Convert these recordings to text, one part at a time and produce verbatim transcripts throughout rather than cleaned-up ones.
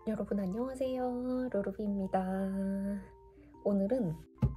여러분 안녕하세요, 루루비입니다. 오늘은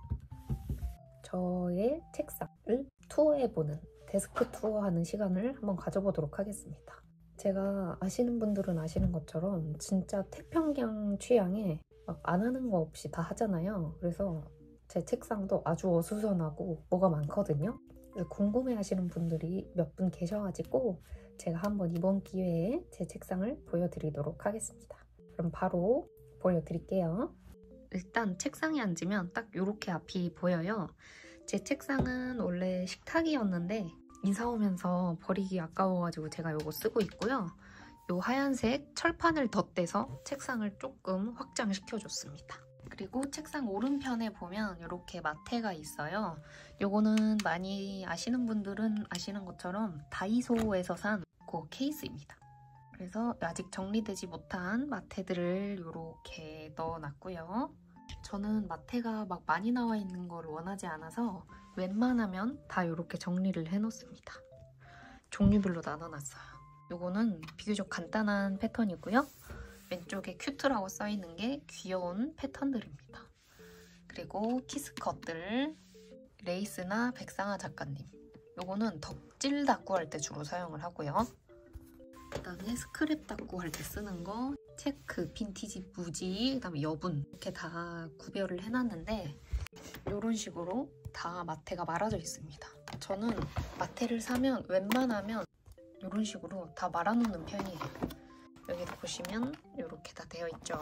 저의 책상을 투어해보는 데스크 투어하는 시간을 한번 가져보도록 하겠습니다. 제가 아시는 분들은 아시는 것처럼 진짜 태평양 취향에 막 안 하는 거 없이 다 하잖아요. 그래서 제 책상도 아주 어수선하고 뭐가 많거든요. 궁금해 하시는 분들이 몇 분 계셔가지고 제가 한번 이번 기회에 제 책상을 보여드리도록 하겠습니다. 그럼 바로 보여드릴게요. 일단 책상에 앉으면 딱 이렇게 앞이 보여요. 제 책상은 원래 식탁이었는데 이사 오면서 버리기 아까워가지고 제가 이거 쓰고 있고요. 이 하얀색 철판을 덧대서 책상을 조금 확장시켜줬습니다. 그리고 책상 오른편에 보면 이렇게 마테가 있어요. 요거는 많이 아시는 분들은 아시는 것처럼 다이소에서 산 그 케이스입니다. 그래서 아직 정리되지 못한 마테들을 이렇게 넣어놨고요. 저는 마테가 막 많이 나와 있는 걸 원하지 않아서 웬만하면 다 이렇게 정리를 해놓습니다. 종류별로 나눠놨어요. 요거는 비교적 간단한 패턴이고요. 왼쪽에 큐트라고 써있는 게 귀여운 패턴들입니다. 그리고 키스컷들, 레이스나 백상아 작가님. 요거는 덕질 다꾸 할 때 주로 사용을 하고요. 그다음에 스크랩 다꾸 할 때 쓰는 거, 체크, 빈티지, 무지, 그다음에 여분 이렇게 다 구별을 해놨는데 이런 식으로 다 마테가 말아져 있습니다. 저는 마테를 사면 웬만하면 이런 식으로 다 말아놓는 편이에요. 여기도 보시면 이렇게 다 되어 있죠.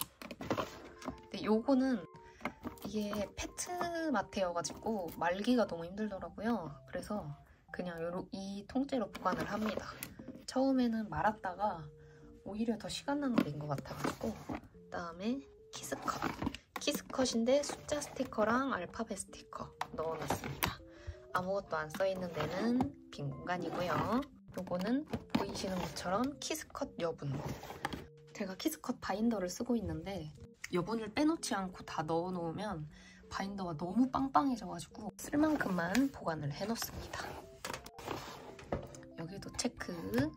근데 요거는 이게 페트 마테여가지고 말기가 너무 힘들더라고요. 그래서 그냥 요로, 이 통째로 보관을 합니다. 처음에는 말았다가 오히려 더 시간 낭비인 것 같아가지고. 그다음에 키스컷. 키스컷인데 숫자 스티커랑 알파벳 스티커 넣어놨습니다. 아무것도 안 써있는 데는 빈 공간이고요. 요거는 보이시는 것처럼 키스컷 여분. 제가 키스컷 바인더를 쓰고 있는데 여분을 빼놓지 않고 다 넣어놓으면 바인더가 너무 빵빵해져가지고 쓸 만큼만 보관을 해놓습니다. 여기도 체크.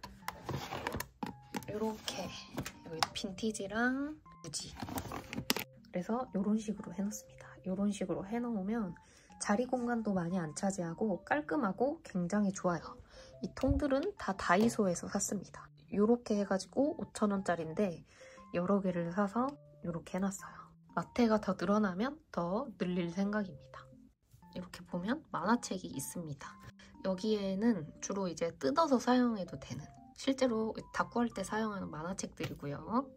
이렇게 여기도 빈티지랑 무지. 그래서 이런 식으로 해놓습니다. 이런 식으로 해놓으면 자리 공간도 많이 안 차지하고 깔끔하고 굉장히 좋아요. 이 통들은 다 다이소에서 샀습니다. 이렇게 해가지고 오천 원짜리인데 여러 개를 사서 이렇게 해놨어요. 마테가 더 늘어나면 더 늘릴 생각입니다. 이렇게 보면 만화책이 있습니다. 여기에는 주로 이제 뜯어서 사용해도 되는, 실제로 다꾸 할 때 사용하는 만화책들이고요.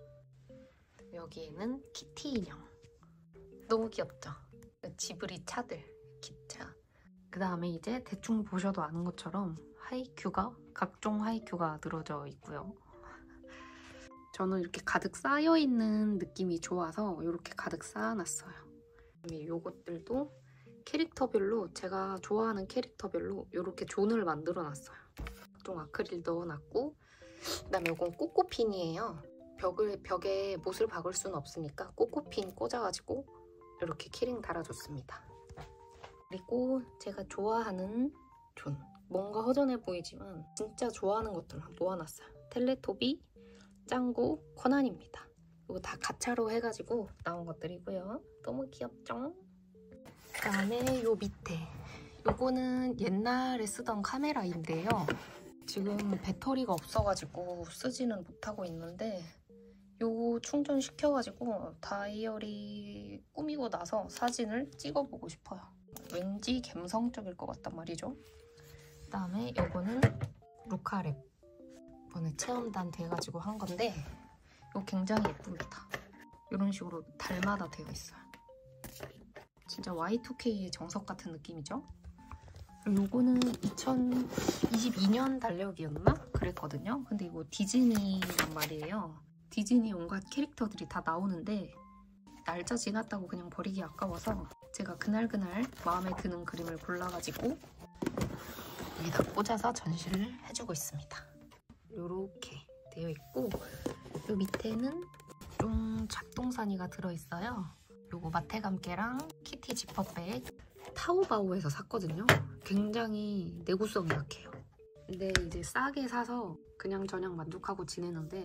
여기에는 키티 인형. 너무 귀엽죠? 지브리 차들, 기차. 그 다음에 이제 대충 보셔도 아는 것처럼 하이큐가, 각종 하이큐가 늘어져 있고요. 저는 이렇게 가득 쌓여있는 느낌이 좋아서 이렇게 가득 쌓아놨어요. 이것들도 캐릭터별로, 제가 좋아하는 캐릭터별로 이렇게 존을 만들어놨어요. 각종 아크릴 넣어놨고, 그 다음에 이건 꼬꼬핀이에요. 벽을, 벽에 못을 박을 수는 없으니까 꼬꼬핀 꽂아가지고 이렇게 키링 달아줬습니다. 그리고 제가 좋아하는 존. 뭔가 허전해 보이지만 진짜 좋아하는 것들만 모아놨어요. 텔레토비, 짱구, 코난입니다. 이거 다 가차로 해가지고 나온 것들이고요. 너무 귀엽죠? 그 다음에 요 밑에 요거는 옛날에 쓰던 카메라인데요. 지금 배터리가 없어가지고 쓰지는 못하고 있는데 요 충전시켜가지고 다이어리 꾸미고 나서 사진을 찍어보고 싶어요. 왠지 감성적일 것 같단 말이죠. 그 다음에 요거는 루카랩. 이번에 체험단 돼가지고 한 건데 이거 굉장히 예쁩니다. 이런 식으로 달마다 되어 있어요. 진짜 와이 투 케이의 정석 같은 느낌이죠? 요거는 이천이십이 년 달력이었나? 그랬거든요. 근데 이거 디즈니란 말이에요. 디즈니 온갖 캐릭터들이 다 나오는데 날짜 지났다고 그냥 버리기 아까워서 제가 그날그날 마음에 드는 그림을 골라가지고 여기다 꽂아서 전시를 해주고 있습니다. 요렇게 되어 있고 요 밑에는 좀 잡동사니가 들어있어요. 요거 마테감개랑 키티 지퍼백 타오바오에서 샀거든요. 굉장히 내구성이 약해요. 근데 이제 싸게 사서 그냥 저냥 만족하고 지내는데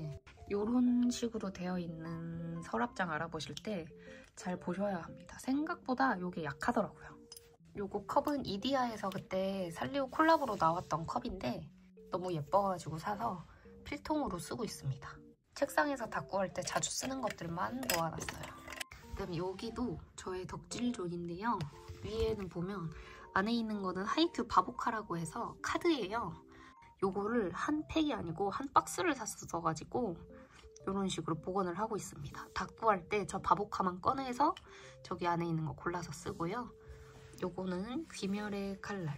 이런 식으로 되어 있는 서랍장 알아보실 때 잘 보셔야 합니다. 생각보다 이게 약하더라고요. 요거 컵은 이디야에서 그때 살리오 콜라보로 나왔던 컵인데 너무 예뻐가지고 사서 필통으로 쓰고 있습니다. 책상에서 닦고 할 때 자주 쓰는 것들만 모아놨어요. 그다음 여기도 저의 덕질존인데요. 위에는 보면 안에 있는 거는 하이큐 바보카라고 해서 카드예요. 요거를 한 팩이 아니고 한 박스를 샀어가지고 이런 식으로 보관을 하고 있습니다. 닦고 할 때 저 바보카만 꺼내서 저기 안에 있는 거 골라서 쓰고요. 요거는 귀멸의 칼날.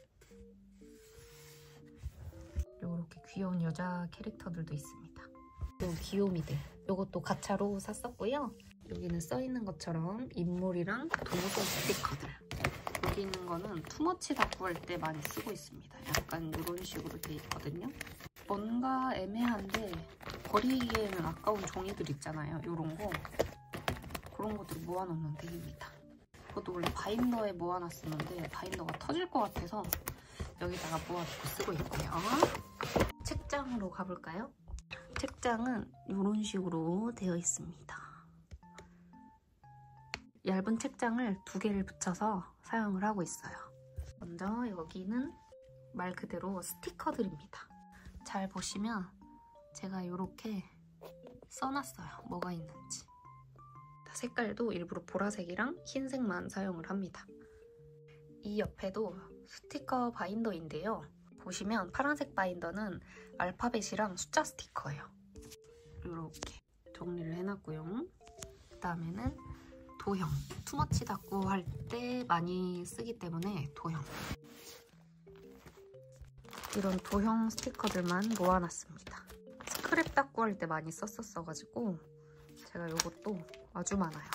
요렇게 귀여운 여자 캐릭터들도 있습니다. 요 귀요미들. 요것도 가차로 샀었고요. 여기는 써있는 것처럼 인물이랑 동선 스티커들. 여기 있는 거는 투머치 닦고 할 때 많이 쓰고 있습니다. 약간 이런 식으로 돼 있거든요. 뭔가 애매한데 버리기에는 아까운 종이들 있잖아요. 이런 거. 그런 것들 모아놓는 덱입니다. 저도 원래 바인더에 모아놨었는데 바인더가 터질 것 같아서 여기다가 모아놓고 쓰고 있고요. 책장으로 가볼까요? 책장은 이런 식으로 되어 있습니다. 얇은 책장을 두 개를 붙여서 사용을 하고 있어요. 먼저 여기는 말 그대로 스티커들입니다. 잘 보시면 제가 이렇게 써놨어요. 뭐가 있는지. 색깔도 일부러 보라색이랑 흰색만 사용을 합니다. 이 옆에도 스티커 바인더인데요. 보시면 파란색 바인더는 알파벳이랑 숫자 스티커예요. 이렇게 정리를 해놨고요. 그 다음에는 도형. 투머치 닦고 할 때 많이 쓰기 때문에 도형. 이런 도형 스티커들만 모아놨습니다. 스크랩 닦고 할 때 많이 썼었어가지고 제가 이것도 아주 많아요.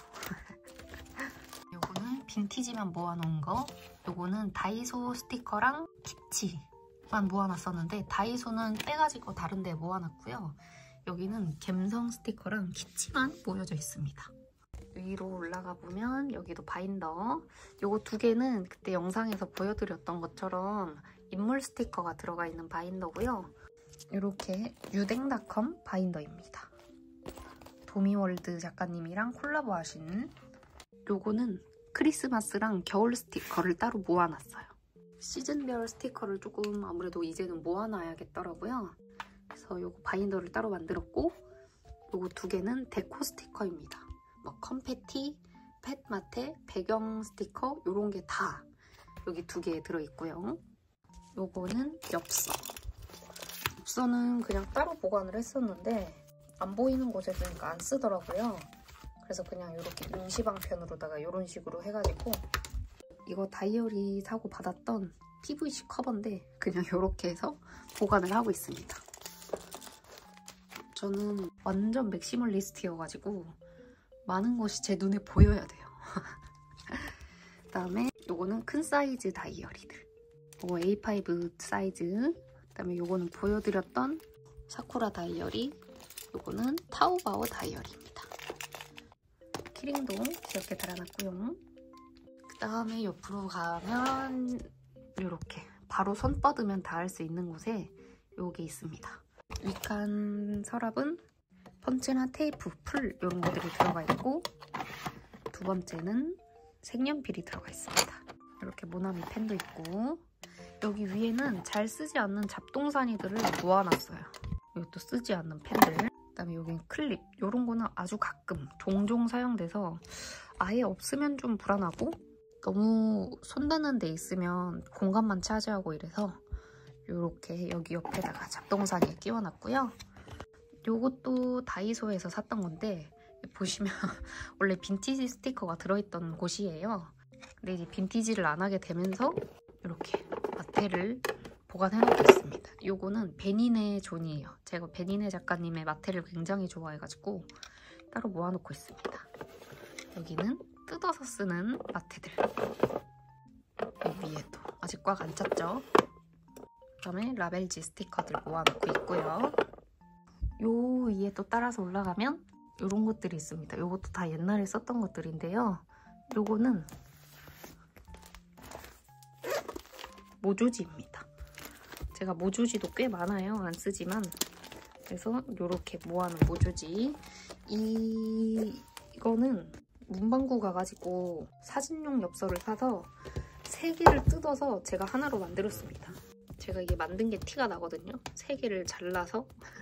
요거는 빈티지만 모아놓은 거. 요거는 다이소 스티커랑 키치만 모아놨었는데 다이소는 빼가지고 다른 데 모아놨고요. 여기는 갬성 스티커랑 키치만 모여져 있습니다. 위로 올라가 보면 여기도 바인더. 요거 두 개는 그때 영상에서 보여드렸던 것처럼 인물 스티커가 들어가 있는 바인더고요. 이렇게 유댕닷컴 바인더입니다. 도미월드 작가님이랑 콜라보 하신. 요거는 크리스마스랑 겨울 스티커를 따로 모아놨어요. 시즌별 스티커를 조금 아무래도 이제는 모아놔야겠더라고요. 그래서 요거 바인더를 따로 만들었고 요거 두 개는 데코 스티커입니다. 뭐 컴패티, 펫마테, 배경 스티커 이런 게 다 여기 두 개 들어있고요. 요거는 엽서. 엽서는 그냥 따로 보관을 했었는데 안 보이는 곳에 두니까 안 쓰더라고요. 그래서 그냥 이렇게 임시방편으로다가 이런 식으로 해가지고 이거 다이어리 사고 받았던 피브이씨 커버인데 그냥 이렇게 해서 보관을 하고 있습니다. 저는 완전 맥시멀리스트여가지고 많은 것이 제 눈에 보여야 돼요. 그 다음에 요거는 큰 사이즈 다이어리들. 요거 에이 파이브 사이즈. 그 다음에 요거는 보여드렸던 사쿠라 다이어리. 요거는 타오바오 다이어리입니다. 키링도 귀엽게 달아놨고요. 그 다음에 옆으로 가면 이렇게 바로 손 뻗으면 닿을 수 있는 곳에 요게 있습니다. 윗칸 서랍은 펀치나 테이프, 풀 이런 것들이 들어가 있고 두 번째는 색연필이 들어가 있습니다. 이렇게 모나미 펜도 있고 여기 위에는 잘 쓰지 않는 잡동사니들을 모아놨어요. 이것도 쓰지 않는 펜들. 그다음에 여기는 클립. 이런 거는 아주 가끔 종종 사용돼서 아예 없으면 좀 불안하고 너무 손대는 데 있으면 공간만 차지하고 이래서 이렇게 여기 옆에다가 잡동사니에 끼워놨고요. 요것도 다이소에서 샀던 건데 보시면 원래 빈티지 스티커가 들어있던 곳이에요. 근데 이제 빈티지를 안 하게 되면서 이렇게 마테를 보관해놓고 있습니다. 요거는 베니네 존이에요. 제가 베니네 작가님의 마테를 굉장히 좋아해가지고 따로 모아놓고 있습니다. 여기는 뜯어서 쓰는 마테들. 이 위에도 아직 꽉 안 찼죠? 그 다음에 라벨지 스티커들 모아놓고 있고요. 요 위에 또 따라서 올라가면 이런 것들이 있습니다. 요것도 다 옛날에 썼던 것들인데요. 요거는 모조지입니다. 제가 모조지도 꽤 많아요. 안 쓰지만 그래서 이렇게 모아놓은 모조지. 이, 이거는 문방구 가가지고 사진용 엽서를 사서 세 개를 뜯어서 제가 하나로 만들었습니다. 제가 이게 만든 게 티가 나거든요. 세 개를 잘라서.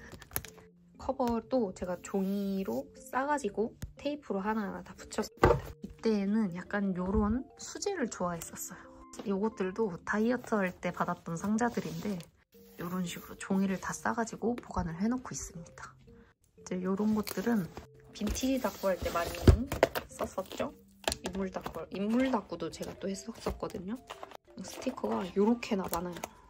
커버도 제가 종이로 싸가지고 테이프로 하나하나 다 붙였습니다. 이때는 약간 이런 수제를 좋아했었어요. 이것들도 다이어트 할 때 받았던 상자들인데 이런 식으로 종이를 다 싸가지고 보관을 해놓고 있습니다. 이제 이런 것들은 빈티지 다꾸 할 때 많이 썼었죠? 인물 다꾸, 인물 다꾸도 제가 또 했었거든요. 스티커가 이렇게나 많아요.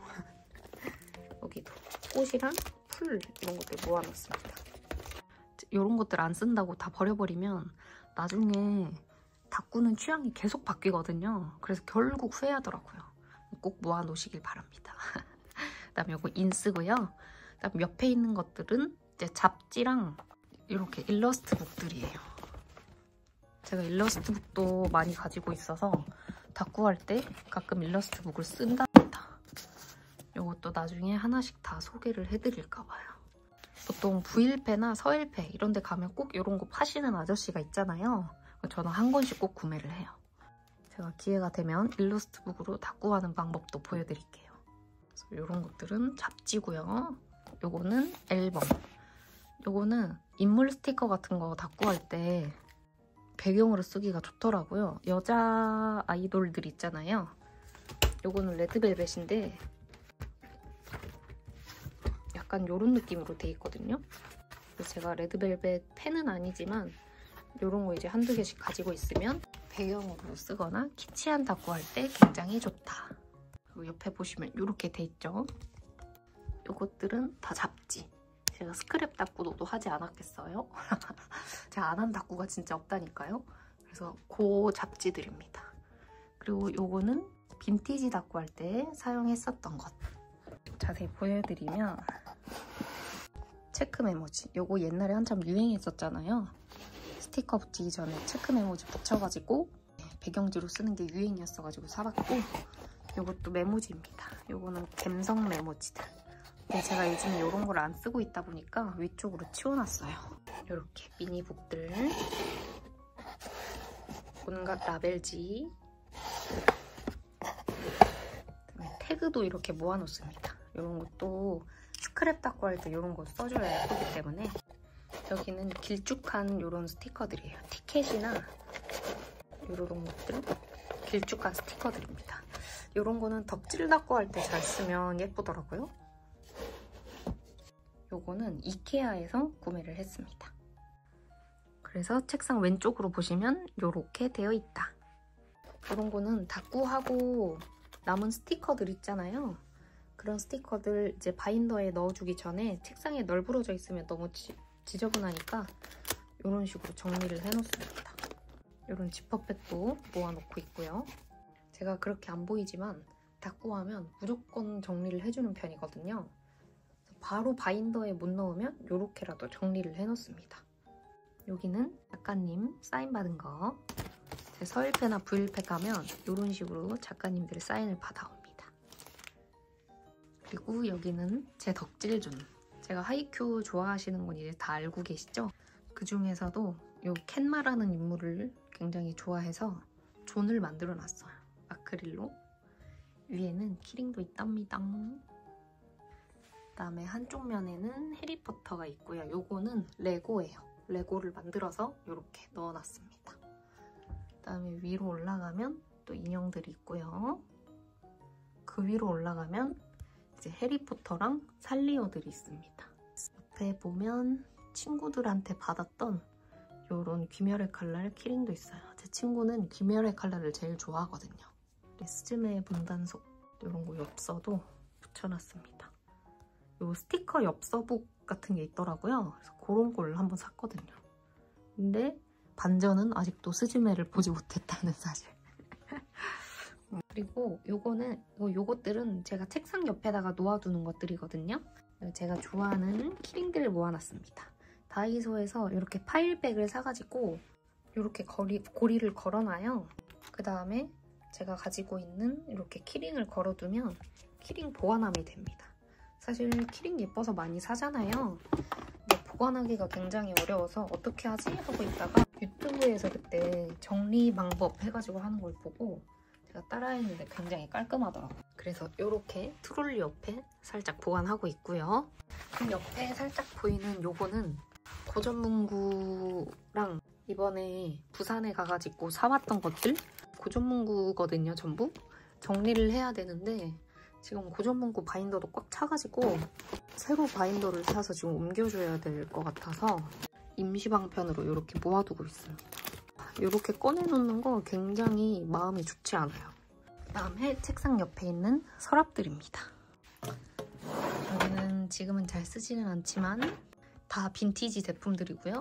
여기도 꽃이랑 풀 이런 것들 모아놨습니다. 이런 것들 안 쓴다고 다 버려버리면 나중에 다꾸는 취향이 계속 바뀌거든요. 그래서 결국 후회하더라고요. 꼭 모아놓으시길 바랍니다. 그다음에 이거 인쓰고요. 그다음 옆에 있는 것들은 이제 잡지랑 이렇게 일러스트 북들이에요. 제가 일러스트 북도 많이 가지고 있어서 다꾸할 때 가끔 일러스트 북을 쓴답니다. 이것도 나중에 하나씩 다 소개를 해드릴까 봐요. 보통 부일패나 서일패 이런 데 가면 꼭 이런 거 파시는 아저씨가 있잖아요. 저는 한 권씩 꼭 구매를 해요. 제가 기회가 되면 일러스트 북으로 다꾸하는 방법도 보여드릴게요. 그래서 이런 것들은 잡지고요. 요거는 앨범. 요거는 인물 스티커 같은 거 다꾸할 때 배경으로 쓰기가 좋더라고요. 여자 아이돌들 있잖아요. 요거는 레드벨벳인데 약간 이런 느낌으로 돼 있거든요. 그래서 제가 레드벨벳 팬은 아니지만 이런 거 이제 한두 개씩 가지고 있으면 배경으로 쓰거나 키치한 다꾸할 때 굉장히 좋다. 그리고 옆에 보시면 이렇게 돼 있죠. 요것들은 다 잡지. 제가 스크랩 다꾸도 하지 않았겠어요? 제가 안 한 다꾸가 진짜 없다니까요. 그래서 그 잡지들입니다. 그리고 요거는 빈티지 다꾸 할 때 사용했었던 것. 자세히 보여드리면 체크 메모지. 요거 옛날에 한참 유행했었잖아요. 스티커 붙이기 전에 체크 메모지 붙여가지고 배경지로 쓰는 게 유행이었어가지고 사봤고, 요것도 메모지입니다. 요거는 갬성 메모지들. 근데 제가 요즘에 이런 걸 안 쓰고 있다 보니까 위쪽으로 치워놨어요. 이렇게 미니북들, 온갖 라벨지, 그다음에 태그도 이렇게 모아놓습니다. 이런 것도 스크랩 다꾸 할 때 이런 거 써줘야 예쁘기 때문에. 여기는 길쭉한 이런 스티커들이에요. 티켓이나 이런 것들, 길쭉한 스티커들입니다. 이런 거는 덕질 다꾸 할 때 잘 쓰면 예쁘더라고요. 요거는 이케아에서 구매를 했습니다. 그래서 책상 왼쪽으로 보시면 이렇게 되어 있다. 이런 거는 다꾸하고 남은 스티커들 있잖아요. 그런 스티커들 이제 바인더에 넣어주기 전에 책상에 널브러져 있으면 너무 지, 지저분하니까 이런 식으로 정리를 해놓습니다. 이런 지퍼백도 모아놓고 있고요. 제가 그렇게 안 보이지만 다꾸하면 무조건 정리를 해주는 편이거든요. 바로 바인더에 못 넣으면 이렇게라도 정리를 해놓습니다. 여기는 작가님 사인받은 거. 제 서일패나 부일패 가면 이런 식으로 작가님들 사인을 받아옵니다. 그리고 여기는 제 덕질존. 제가 하이큐 좋아하시는 분 이제 다 알고 계시죠? 그 중에서도 이 켄마라는 인물을 굉장히 좋아해서 존을 만들어 놨어요. 아크릴로. 위에는 키링도 있답니다. 그다음에 한쪽 면에는 해리포터가 있고요. 요거는 레고예요. 레고를 만들어서 이렇게 넣어놨습니다. 그다음에 위로 올라가면 또 인형들이 있고요. 그 위로 올라가면 이제 해리포터랑 살리오들이 있습니다. 옆에 보면 친구들한테 받았던 요런 귀멸의 칼날 키링도 있어요. 제 친구는 귀멸의 칼날을 제일 좋아하거든요. 스즈메의 분단속 이런 거 엽서도 붙여놨습니다. 요 스티커 엽서북 같은 게 있더라고요. 그래서 그런 걸 한번 샀거든요. 근데 반전은 아직도 스즈메를 보지 못했다는 사실. 그리고 요거는 요것들은 제가 책상 옆에다가 놓아두는 것들이거든요. 제가 좋아하는 키링들을 모아놨습니다. 다이소에서 이렇게 파일백을 사가지고 이렇게 거리, 고리를 걸어놔요. 그 다음에 제가 가지고 있는 이렇게 키링을 걸어두면 키링 보관함이 됩니다. 사실 키링 예뻐서 많이 사잖아요. 근데 보관하기가 굉장히 어려워서 어떻게 하지? 하고 있다가 유튜브에서 그때 정리 방법 해가지고 하는 걸 보고 제가 따라했는데 굉장히 깔끔하더라고요. 그래서 이렇게 트롤리 옆에 살짝 보관하고 있고요. 그 옆에 살짝 보이는 요거는 고전문구랑 이번에 부산에 가가지고 사왔던 것들 고전문구거든요. 전부 정리를 해야 되는데 지금 고전문구 바인더도 꽉 차가지고 새로 바인더를 사서 지금 옮겨줘야 될 것 같아서 임시방편으로 이렇게 모아두고 있습니다. 이렇게 꺼내놓는 거 굉장히 마음이 좋지 않아요. 그다음에 책상 옆에 있는 서랍들입니다. 여기는 지금은 잘 쓰지는 않지만 다 빈티지 제품들이고요.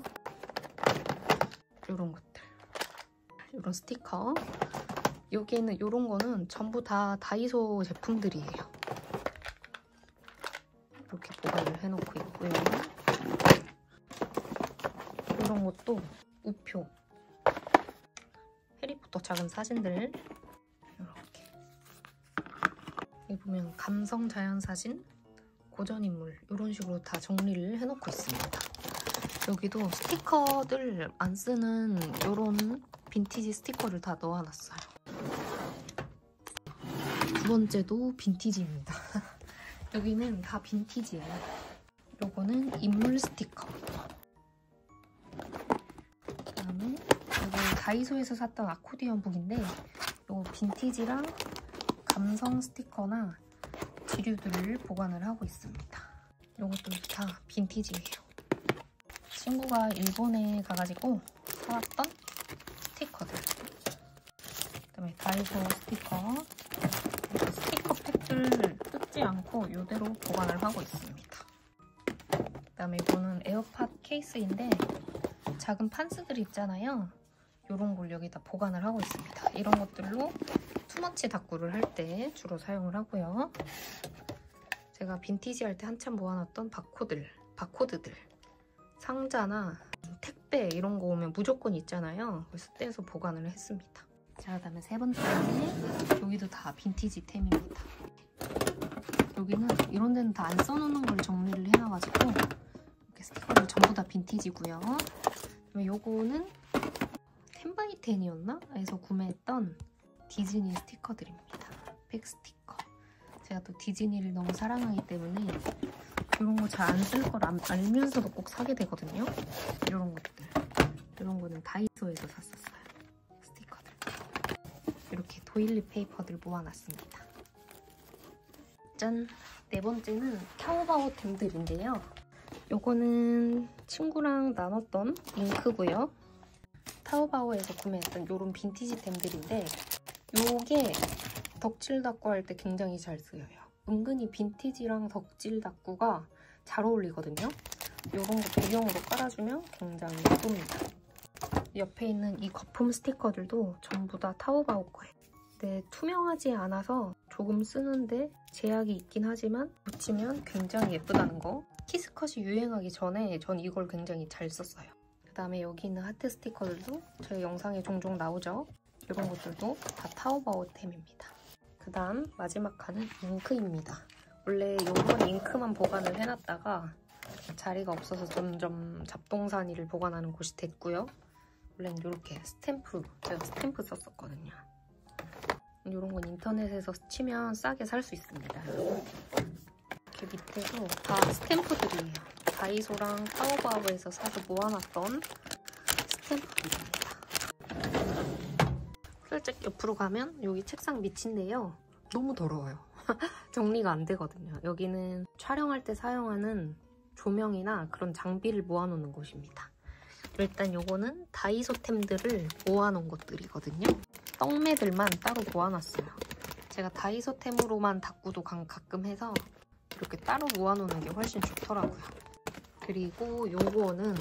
이런 것들, 이런 스티커. 여기에는 이런 거는 전부 다 다이소 제품들이에요. 이렇게 보관을 해놓고 있고요. 이런 것도 우표, 해리포터 작은 사진들 이렇게. 여기 보면 감성 자연 사진, 고전 인물 이런 식으로 다 정리를 해놓고 있습니다. 여기도 스티커들 안 쓰는 이런 빈티지 스티커를 다 넣어놨어요. 두 번째도 빈티지입니다. 여기는 다 빈티지예요. 요거는 인물 스티커. 그다음에 이거 다이소에서 샀던 아코디언 북인데 요 빈티지랑 감성 스티커나 지류들을 보관을 하고 있습니다. 요것도 다 빈티지예요. 친구가 일본에 가가지고 사왔던 스티커들. 그다음에 다이소 스티커. 스티커 팩들 뜯지 않고 이대로 보관을 하고 있습니다. 그다음에 이거는 에어팟 케이스인데 작은 판스들 있잖아요. 이런 걸 여기다 보관을 하고 있습니다. 이런 것들로 투머치 다꾸를 할 때 주로 사용을 하고요. 제가 빈티지 할 때 한참 모아놨던 바코들, 바코드들, 상자나 택배 이런 거 오면 무조건 있잖아요. 그래서 떼서 보관을 했습니다. 자, 그다음에 세 번째는 여기도 다 빈티지 템입니다. 여기는 이런 데는 다 안 써놓는 걸 정리를 해놔가지고 이렇게 스티커를 전부 다 빈티지고요. 그다음에 요거는 텐바이텐이었나? 에서 구매했던 디즈니 스티커들입니다. 백 스티커. 제가 또 디즈니를 너무 사랑하기 때문에 이런 거 잘 안 쓸 걸 알면서도 꼭 사게 되거든요. 이런 것들. 이런 거는 다이소에서 샀었어요. 스티커들. 이렇게 도일리 페이퍼들 모아놨습니다. 짠! 네 번째는 타오바오템들인데요. 요거는 친구랑 나눴던 잉크고요. 타오바오에서 구매했던 이런 빈티지템들인데 요게 덕질 닦고 할 때 굉장히 잘 쓰여요. 은근히 빈티지랑 덕질 닦구가 잘 어울리거든요. 이런 거 배경으로 깔아주면 굉장히 예쁩니다. 옆에 있는 이 거품 스티커들도 전부 다 타오바오 거예요. 근데 투명하지 않아서 조금 쓰는데 제약이 있긴 하지만 붙이면 굉장히 예쁘다는 거. 키스컷이 유행하기 전에 전 이걸 굉장히 잘 썼어요. 그다음에 여기 있는 하트 스티커들도 제 영상에 종종 나오죠. 이런 것들도 다 타오바오템입니다. 그 다음 마지막 칸은 잉크입니다. 원래 이번 잉크만 보관을 해놨다가 자리가 없어서 점점 잡동사니를 보관하는 곳이 됐고요. 원래는 이렇게 스탬프, 제가 스탬프 썼었거든요. 이런 건 인터넷에서 치면 싸게 살 수 있습니다. 이렇게 밑에도 다 스탬프들이에요. 다이소랑 타오바오에서 사서 모아놨던 스탬프들입니다. 살짝 옆으로 가면 여기 책상 밑인데요. 너무 더러워요. 정리가 안 되거든요. 여기는 촬영할 때 사용하는 조명이나 그런 장비를 모아놓는 곳입니다. 일단 요거는 다이소템들을 모아놓은 것들이거든요. 떡매들만 따로 모아놨어요. 제가 다이소템으로만 다꾸도 가끔 해서 이렇게 따로 모아놓는 게 훨씬 좋더라고요. 그리고 요거는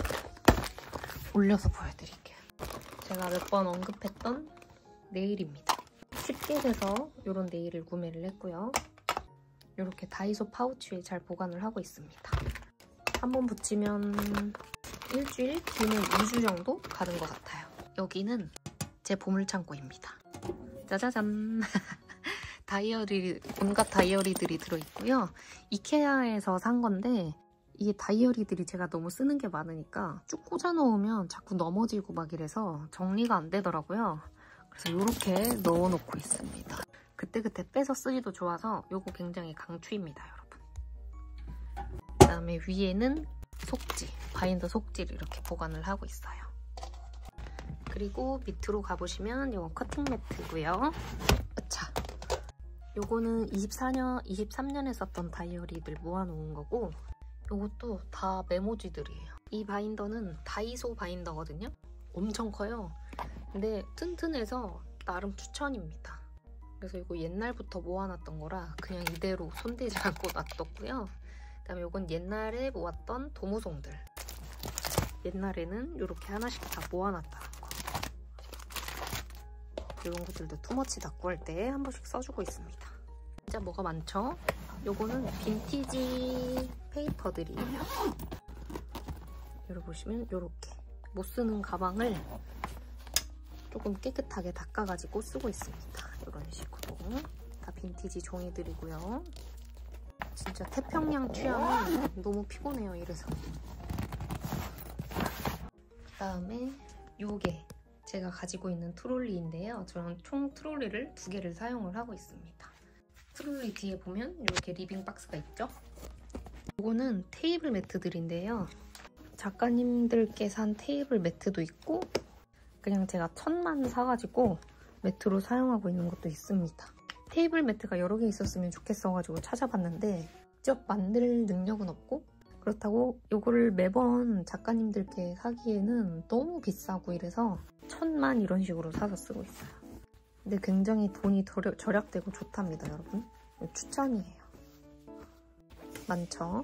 올려서 보여드릴게요. 제가 몇 번 언급했던 네일입니다. 칩겟에서 이런 네일을 구매를 했고요. 이렇게 다이소 파우치에 잘 보관을 하고 있습니다. 한번 붙이면 일주일, 뒤는 이 주 정도 가는 것 같아요. 여기는 제 보물창고입니다. 짜자잔! 다이어리, 온갖 다이어리들이 들어있고요. 이케아에서 산 건데 이게 다이어리들이 제가 너무 쓰는 게 많으니까 쭉 꽂아 놓으면 자꾸 넘어지고 막 이래서 정리가 안 되더라고요. 그래서 이렇게 넣어놓고 있습니다. 그때그때 빼서 쓰기도 좋아서 이거 굉장히 강추입니다, 여러분. 그 다음에 위에는 속지, 바인더 속지를 이렇게 보관을 하고 있어요. 그리고 밑으로 가보시면 이건 커팅 매트고요. 자, 요거는 이십사 년, 이십삼 년에 썼던 다이어리들 모아놓은 거고 요것도 다 메모지들이에요. 이 바인더는 다이소 바인더거든요. 엄청 커요. 근데 튼튼해서 나름 추천입니다. 그래서 이거 옛날부터 모아놨던 거라 그냥 이대로 손대지 않고 놔뒀고요. 그 다음에 이건 옛날에 모았던 도무송들. 옛날에는 이렇게 하나씩 다 모아놨다는 거. 이런 것들도 투머치 닦고 할 때 한 번씩 써주고 있습니다. 진짜 뭐가 많죠? 요거는 빈티지 페이퍼들이에요. 여기 보시면 이렇게 못 쓰는 가방을 조금 깨끗하게 닦아가지고 쓰고 있습니다. 이런 식으로 다 빈티지 종이들이고요. 진짜 태평양 취향은 너무 피곤해요, 이래서. 그 다음에 요게 제가 가지고 있는 트롤리인데요. 저는 총 트롤리를 두 개를 사용을 하고 있습니다. 트롤리 뒤에 보면 이렇게 리빙 박스가 있죠? 요거는 테이블 매트들인데요. 작가님들께 산 테이블 매트도 있고 그냥 제가 천만 사가지고 매트로 사용하고 있는 것도 있습니다. 테이블 매트가 여러 개 있었으면 좋겠어가지고 찾아봤는데 직접 만들 능력은 없고 그렇다고 이거를 매번 작가님들께 사기에는 너무 비싸고 이래서 천만 이런 식으로 사서 쓰고 있어요. 근데 굉장히 돈이 절약, 절약되고 좋답니다, 여러분. 추천이에요. 많죠?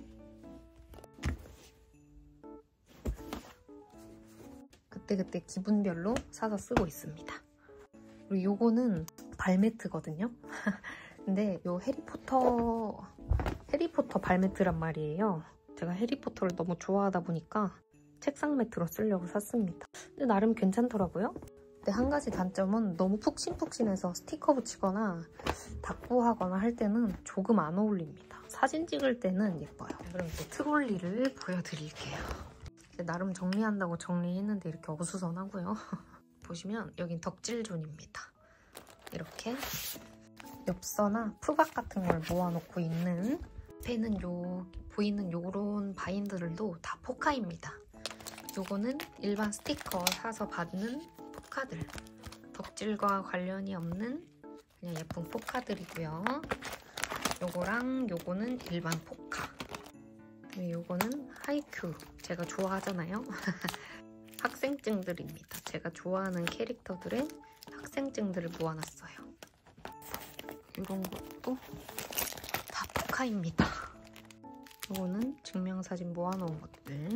그때그때 기분별로 사서 쓰고 있습니다. 그리고 요거는 발매트거든요. 근데 요 해리포터 해리포터 발매트란 말이에요. 제가 해리포터를 너무 좋아하다 보니까 책상 매트로 쓰려고 샀습니다. 근데 나름 괜찮더라고요. 근데 한 가지 단점은 너무 푹신푹신해서 스티커 붙이거나 닦고하거나 할 때는 조금 안 어울립니다. 사진 찍을 때는 예뻐요. 그럼 이제 트롤리를 보여드릴게요. 나름 정리한다고 정리했는데 이렇게 어수선하고요. 보시면 여긴 덕질존입니다. 이렇게 엽서나 풀박 같은 걸 모아놓고 있는 앞에는 요 보이는 요런 바인더들도 다 포카입니다. 요거는 일반 스티커 사서 받는 포카들. 덕질과 관련이 없는 그냥 예쁜 포카들이고요. 요거랑 요거는 일반 포카. 요거는 하이큐. 제가 좋아하잖아요. 학생증들입니다. 제가 좋아하는 캐릭터들의 학생증들을 모아놨어요. 이런 것도 다 포카입니다. 요거는 증명사진 모아놓은 것들.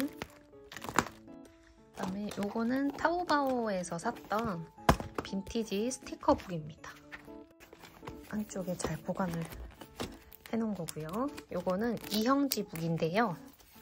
그다음에 요거는 타오바오에서 샀던 빈티지 스티커북입니다. 안쪽에 잘 보관을 해놓은 거고요. 요거는 이형지 북인데요.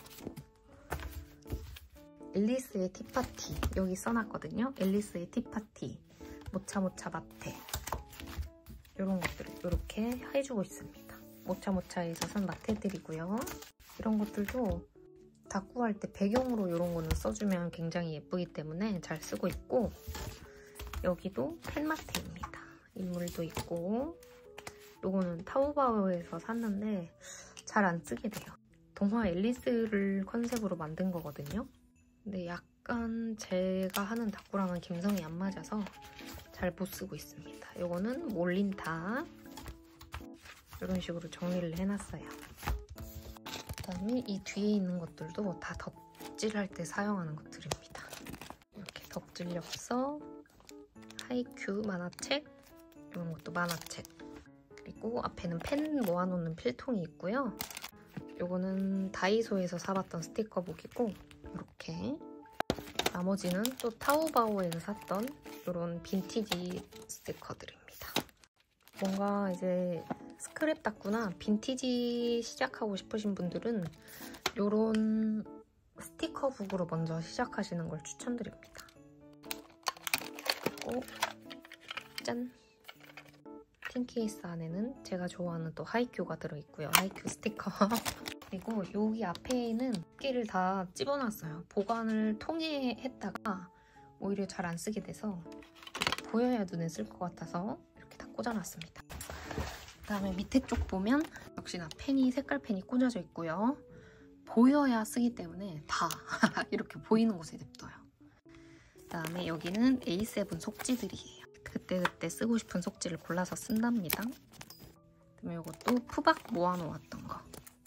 앨리스의 티파티 여기 써놨거든요. 앨리스의 티파티 모차모차 마테 이런 것들을 이렇게 해주고 있습니다. 모차모차에서 산 마테들이고요. 이런 것들도 다꾸할 때 배경으로 이런 거는 써주면 굉장히 예쁘기 때문에 잘 쓰고 있고 여기도 펜마테입니다. 인물도 있고 요거는 타오바오에서 샀는데 잘 안 쓰게 돼요. 동화 앨리스를 컨셉으로 만든 거거든요. 근데 약간 제가 하는 다꾸랑은 감성이 안 맞아서 잘 못 쓰고 있습니다. 요거는 몰린타 이런 식으로 정리를 해놨어요. 그다음에 이 뒤에 있는 것들도 다 덕질할 때 사용하는 것들입니다. 이렇게 덕질 엽서, 하이큐 만화책 이런 것도 만화책 그리고 앞에는 펜 모아놓는 필통이 있고요. 요거는 다이소에서 사봤던 스티커북이고 이렇게 나머지는 또 타오바오에서 샀던 이런 빈티지 스티커들입니다. 뭔가 이제 스크랩 다꾸나 빈티지 시작하고 싶으신 분들은 이런 스티커북으로 먼저 시작하시는 걸 추천드립니다. 그리고 짠! 틴 케이스 안에는 제가 좋아하는 또 하이큐가 들어있고요. 하이큐 스티커. 그리고 여기 앞에는 끼를 다 집어놨어요. 보관을 통에 했다가 오히려 잘 안 쓰게 돼서 보여야 눈에 쓸 것 같아서 이렇게 다 꽂아놨습니다. 그다음에 밑에 쪽 보면 역시나 펜이 색깔 펜이 꽂아져 있고요. 보여야 쓰기 때문에 다 이렇게 보이는 곳에 냅둬요. 그다음에 여기는 에이 세븐 속지들이에요. 그때그때 쓰고 싶은 속지를 골라서 쓴답니다. 그다음에 이것도 푸박 모아놓았던 거.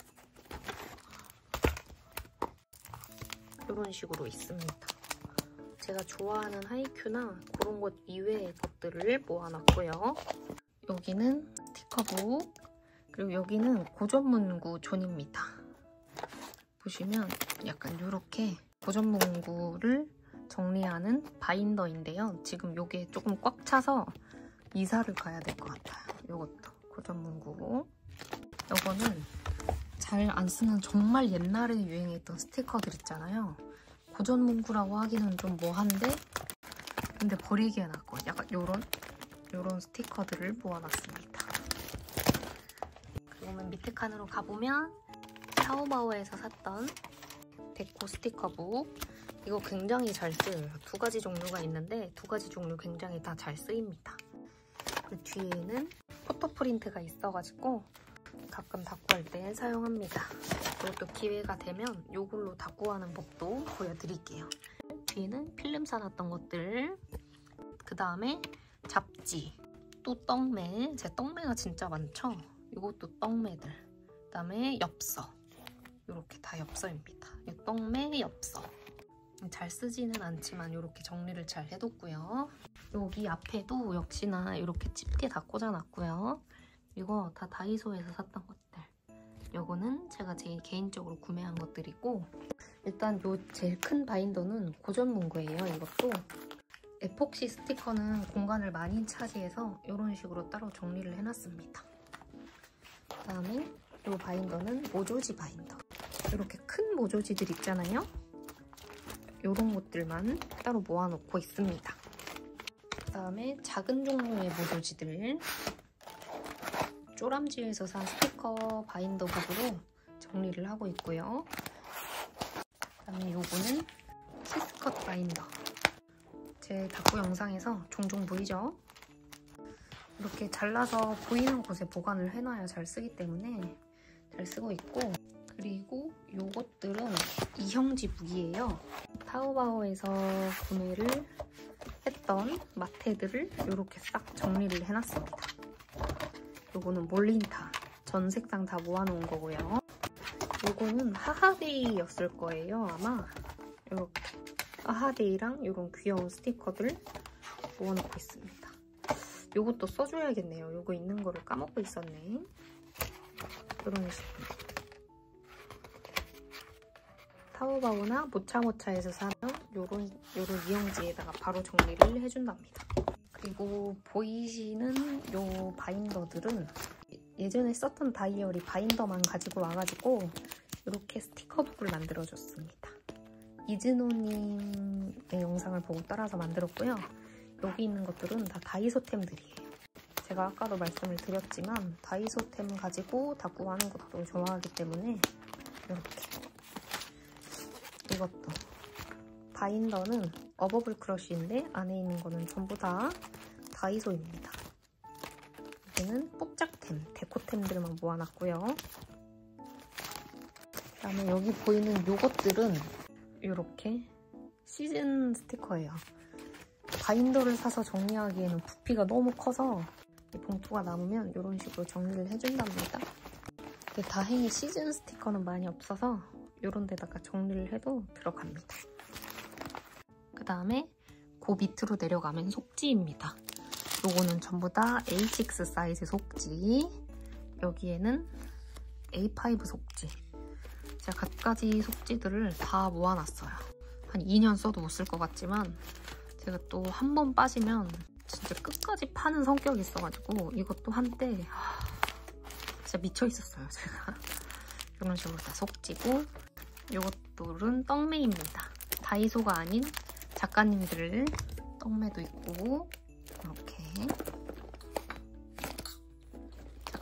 이런 식으로 있습니다. 제가 좋아하는 하이큐나 그런 것 이외의 것들을 모아놨고요. 여기는 스티커북, 그리고 여기는 고전문구 존입니다. 보시면 약간 이렇게 고전문구를 정리하는 바인더인데요. 지금 이게 조금 꽉 차서 이사를 가야 될 것 같아요. 이것도 고전문구고, 이거는 잘 안 쓰는 정말 옛날에 유행했던 스티커들 있잖아요. 고전문구라고 하기는 좀 뭐한데 근데 버리기엔 아까워. 약간 요런 요런 스티커들을 모아놨습니다. 그러면 밑에 칸으로 가보면 타오바오에서 샀던 데코 스티커북. 이거 굉장히 잘 쓰여요. 두 가지 종류가 있는데 두 가지 종류 굉장히 다 잘 쓰입니다. 그 뒤에는 포토 프린트가 있어가지고 가끔 다꾸할 때 사용합니다. 그리고 또 기회가 되면 이걸로 다꾸하는 법도 보여드릴게요. 뒤에는 필름 사놨던 것들, 그 다음에 잡지, 또 떡매, 제 떡매가 진짜 많죠? 이것도 떡매들, 그 다음에 엽서, 이렇게 다 엽서입니다. 떡매, 엽서. 잘 쓰지는 않지만 이렇게 정리를 잘 해뒀고요. 여기 앞에도 역시나 이렇게 집게 다 꽂아놨고요. 이거 다 다이소에서 샀던 것들. 요거는 제가 제일 개인적으로 구매한 것들이고, 일단 요 제일 큰 바인더는 고전문구예요. 이것도 에폭시 스티커는 공간을 많이 차지해서 이런 식으로 따로 정리를 해놨습니다. 그 다음에 요 바인더는 모조지 바인더. 이렇게 큰 모조지들 있잖아요. 이런 것들만 따로 모아놓고 있습니다. 그 다음에 작은 종류의 모조지들, 쪼람지에서 산 스티커 바인더북으로 정리를 하고 있고요. 그 다음에 요거는 키스컷 바인더. 제 다꾸 영상에서 종종 보이죠? 이렇게 잘라서 보이는 곳에 보관을 해놔야 잘 쓰기 때문에 잘 쓰고 있고, 그리고 요것들은 이형지 북이에요. 타오바오에서 구매를 했던 마테들을 이렇게 싹 정리를 해놨습니다. 요거는 몰린타, 전 색상 다 모아놓은 거고요. 요거는 하하데이였을 거예요, 아마. 이렇게 하하데이랑 이런 귀여운 스티커들 모아놓고 있습니다. 요것도 써줘야겠네요. 요거 있는 거를 까먹고 있었네. 이런 식으로. 타오바오나 모차모차에서 사면 요런, 요런 이형지에다가 바로 정리를 해준답니다. 그리고 보이시는 요 바인더들은 예전에 썼던 다이어리 바인더만 가지고 와가지고 이렇게 스티커북을 만들어줬습니다. 이즈노님의 영상을 보고 따라서 만들었고요. 여기 있는 것들은 다 다이소템들이에요. 제가 아까도 말씀을 드렸지만 다이소템 가지고 다꾸 하는 것도 좋아하기 때문에 이렇게. 이것도 바인더는 어버블 크러쉬인데 안에 있는 거는 전부 다 다이소입니다. 여기는 뽀짝템, 데코템들만 모아놨고요. 그다음에 여기 보이는 요것들은 이렇게 시즌 스티커예요. 바인더를 사서 정리하기에는 부피가 너무 커서 이 봉투가 남으면 이런 식으로 정리를 해준답니다. 근데 다행히 시즌 스티커는 많이 없어서 이런 데다가 정리를 해도 들어갑니다. 그 다음에 그 밑으로 내려가면 속지입니다. 요거는 전부 다 에이 식스 사이즈 속지, 여기에는 에이 파이브 속지. 제가 갖가지 속지들을 다 모아놨어요. 한 이 년 써도 못 쓸 것 같지만 제가 또 한 번 빠지면 진짜 끝까지 파는 성격이 있어가지고 이것도 한때 진짜 미쳐있었어요, 제가. 이런 식으로 다 속지고, 요것들은 떡매입니다. 다이소가 아닌 작가님들 떡매도 있고, 이렇게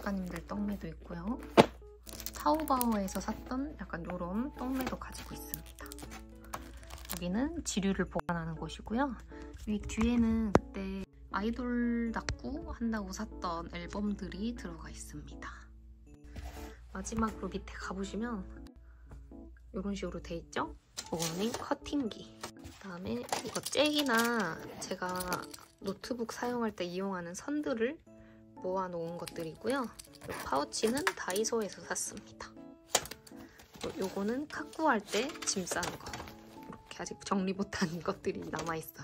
작가님들 떡매도 있고요. 타오바오에서 샀던 약간 요런 떡매도 가지고 있습니다. 여기는 지류를 보관하는 곳이고요. 이 뒤에는 그때 아이돌 닦고 한다고 샀던 앨범들이 들어가 있습니다. 마지막으로 밑에 가보시면 이런 식으로 돼 있죠? 이거는 커팅기. 그다음에 이거 잭이나 제가 노트북 사용할 때 이용하는 선들을 모아놓은 것들이고요. 이 파우치는 다이소에서 샀습니다. 요거는 카쿠할 때 짐 싸는 거. 이렇게 아직 정리 못한 것들이 남아있어요.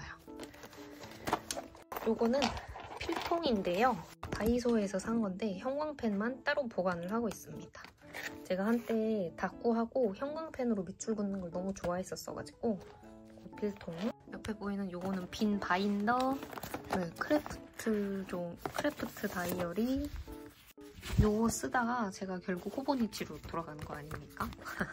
요거는 필통인데요. 다이소에서 산 건데 형광펜만 따로 보관을 하고 있습니다. 제가 한때 다꾸하고 형광펜으로 밑줄 긋는 걸 너무 좋아했었어가지고 그 필통. 옆에 보이는 요거는 빈 바인더, 네, 크래프트 좀 크래프트 다이어리. 요거 쓰다가 제가 결국 호보니치로 돌아가는 거 아닙니까?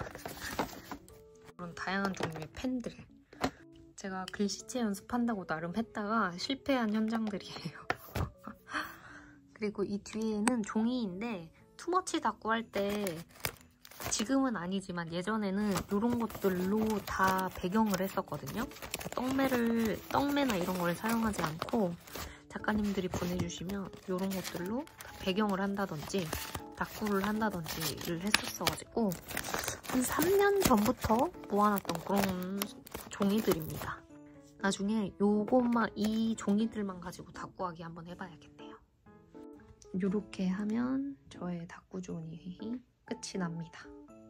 그런 다양한 종류의 펜들. 제가 글씨체 연습한다고 나름 했다가 실패한 현장들이에요. 그리고 이 뒤에는 종이인데 투머치 다꾸 할 때 지금은 아니지만 예전에는 이런 것들로 다 배경을 했었거든요. 떡매를, 떡매나 이런 걸 사용하지 않고 작가님들이 보내주시면 이런 것들로 배경을 한다든지 다꾸를 한다든지를 했었어가지고 한 삼 년 전부터 모아놨던 그런 종이들입니다. 나중에 요것만, 이 종이들만 가지고 다꾸하기 한번 해봐야겠네요. 이렇게 하면 저의 다꾸존이 끝이 납니다.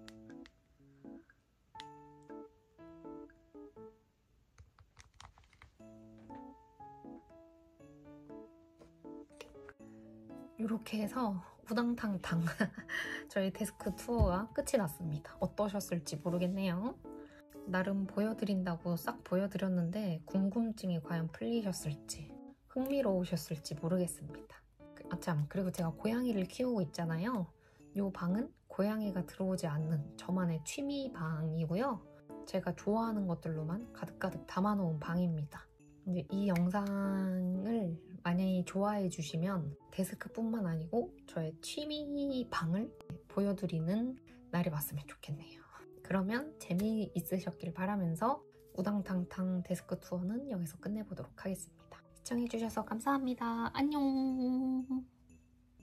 이렇게 해서 우당탕탕 저희 데스크 투어가 끝이 났습니다. 어떠셨을지 모르겠네요. 나름 보여드린다고 싹 보여드렸는데 궁금증이 과연 풀리셨을지 흥미로우셨을지 모르겠습니다. 아참, 그리고 제가 고양이를 키우고 있잖아요. 이 방은 고양이가 들어오지 않는 저만의 취미 방이고요. 제가 좋아하는 것들로만 가득가득 담아놓은 방입니다. 이제 이 영상을 만약에 좋아해 주시면 데스크뿐만 아니고 저의 취미 방을 보여드리는 날이 왔으면 좋겠네요. 그러면 재미있으셨길 바라면서 우당탕탕 데스크 투어는 여기서 끝내보도록 하겠습니다. 시청해주셔서 감사합니다. 안녕.